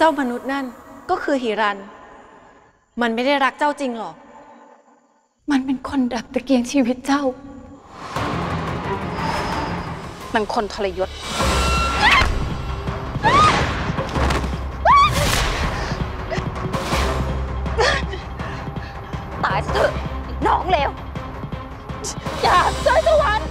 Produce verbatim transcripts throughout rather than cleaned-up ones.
จ้ามนุษย์นั่นก็คือหิรันมันไม่ได้รักเจ้าจริงหรอกมันเป็นคนดับตะเกียงชีวิตเจ้ามันคนทรยศตายเถอะน้องเลวอย่าเจ้าสวรรค์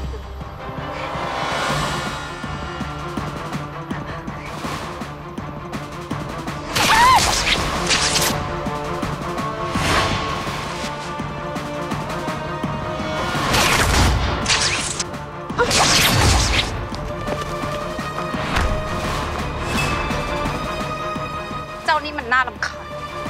เจ้านี่มันน่ารำคาญ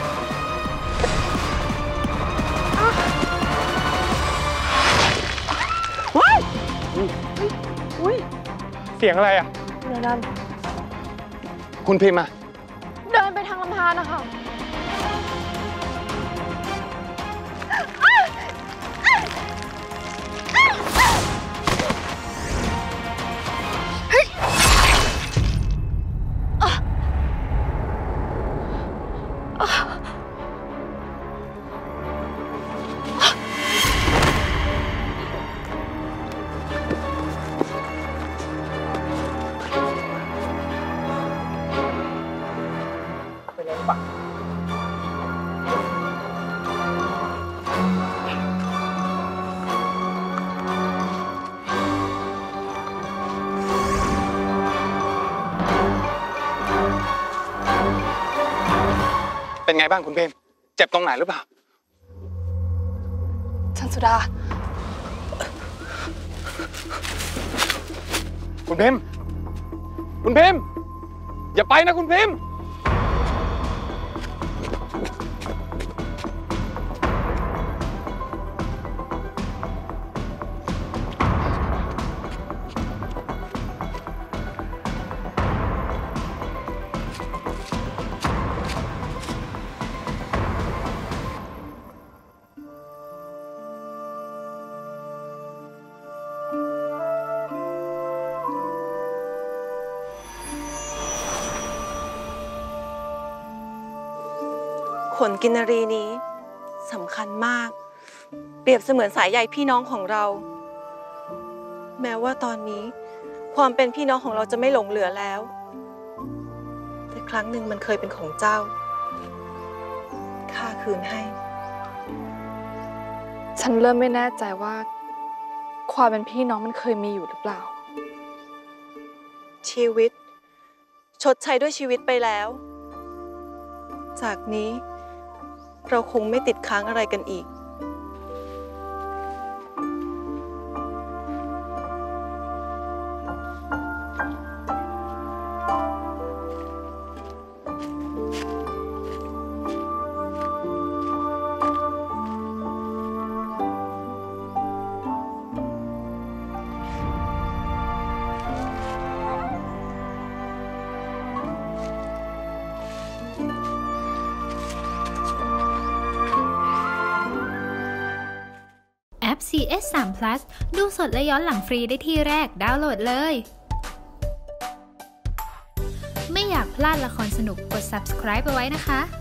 ว้ายอุ้ยเสียงอะไรอ่ะเดินนั่นคุณพิมพ์อ่ะเดินไปทางลำธารนะคะเป็นไงบ้างคุณพิมพ์เจ็บตรงไหนหรือเปล่าชันสุดาคุณพิมพ์คุณพิมพ์อย่าไปนะคุณพิมพ์ขนกินรีนี้สำคัญมากเปรียบเสมือนสายใยพี่น้องของเราแม้ว่าตอนนี้ความเป็นพี่น้องของเราจะไม่หลงเหลือแล้วแต่ครั้งหนึ่งมันเคยเป็นของเจ้าข้าคืนให้ฉันเริ่มไม่แน่ใจว่าความเป็นพี่น้องมันเคยมีอยู่หรือเปล่าชีวิตชดใช้ด้วยชีวิตไปแล้วจากนี้เราคงไม่ติดค้างอะไรกันอีกแอป ซี เอส สาม พลัส ดูสดและย้อนหลังฟรีได้ที่แรกดาวน์โหลดเลย ไม่อยากพลาดละครสนุกกด ซับสไครบ์ เอาไว้นะคะ